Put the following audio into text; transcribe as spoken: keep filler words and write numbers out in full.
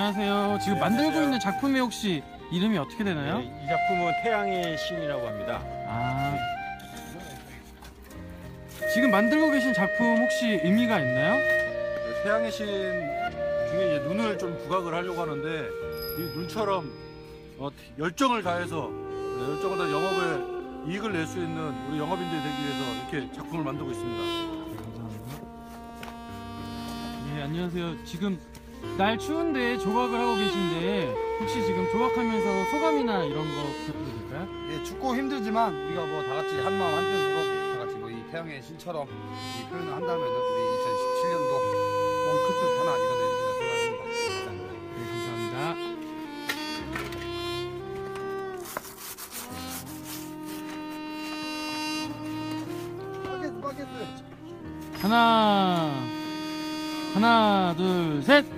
안녕하세요. 지금 네, 만들고 안녕하세요. 있는 작품이 혹시 이름이 어떻게 되나요? 네, 이 작품은 태양의 신이라고 합니다. 아, 지금 만들고 계신 작품 혹시 의미가 있나요? 네, 태양의 신 중에 이제 눈을 좀 부각을 하려고 하는데 이 눈처럼 어, 열정을 다해서 네, 열정을 다해 영업에 이익을 낼 수 있는 우리 영업인들이 되기 위해서 이렇게 작품을 만들고 있습니다. 감사합니다. 네, 안녕하세요. 지금 날 추운데 조각을 하고 계신데 혹시 지금 조각하면서 소감이나 이런 거 부탁드려도 될까요? 예, 춥고 힘들지만 우리가 뭐 다 같이 한 마음 한 뜻으로 다 같이 뭐 이 태양의 신처럼 이 표현을 한다면 우리 이천십칠 년도 몸 큰 뜻 하나 이뤄내리리라 생각합니다. 감사합니다. 네, 감사합니다. 스파게티 스파게티. 하나, 하나, 둘, 셋.